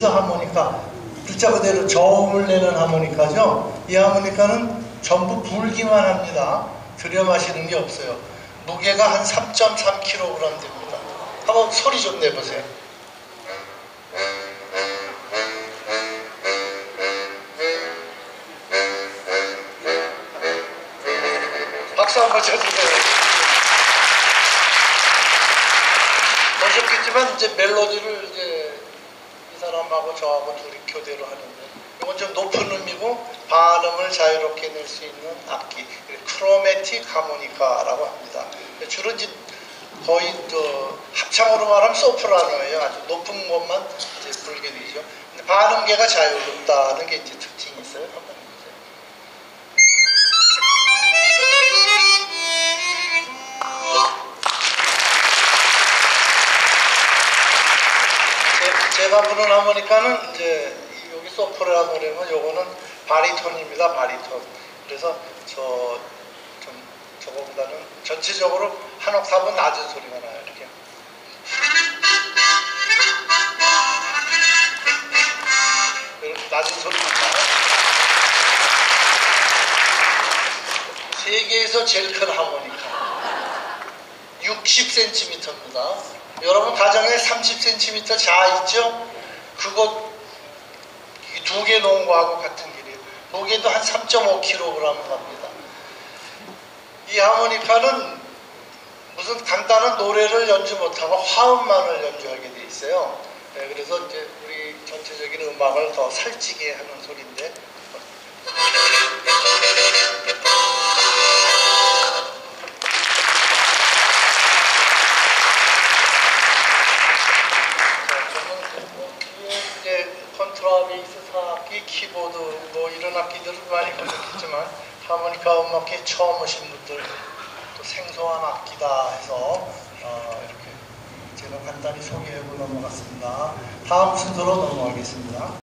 하모니카, 글자 그대로 저음을 내는 하모니카죠. 이 하모니카는 전부 불기만 합니다. 들여 마시는 게 없어요. 무게가 한 3.3kg 됩니다. 한번 소리 좀 내보세요. 박수 한번 쳐주세요. 보셨겠지만 이제 멜로디를 이제 이 사람하고 저하고 둘이 교대로 하는데, 이건 좀 높은 음이고 반음을 자유롭게 낼 수 있는 악기, 크로매틱 하모니카라고 합니다. 주로 이제 거의 합창으로 말하면 소프라노예요. 아주 높은 것만 이제 불게 되죠. 근데 반음계가 자유롭다는 게 이제 특징이 있어요. 제가 부른 하모니카는 이제 여기 소프라노라면 요거는 바리톤입니다. 바리톤. 그래서 저거보다는 전체적으로 한 옥타브 낮은 소리가 나요. 이렇게. 이렇게 낮은 소리가 나요. 세계에서 제일 큰 하모니카 60cm입니다. 여러분 가정에 30cm 자 있죠? 그거 두 개 놓은 거하고 같은 길이에요. 무게도 한 3.5kg 갑니다. 이 하모니카는 무슨 간단한 노래를 연주 못하고 화음만을 연주하게 돼 있어요. 네, 그래서 이제 우리 전체적인 음악을 더 살찌게 하는 소리인데, 컨트라베이스, 사악기, 키보드 뭐 이런 악기들을 많이 보셨겠지만, 하모니카 음악회 처음 오신 분들 또 생소한 악기다 해서 이렇게 제가 간단히 소개하고 넘어갔습니다. 다음 순서로 넘어가겠습니다.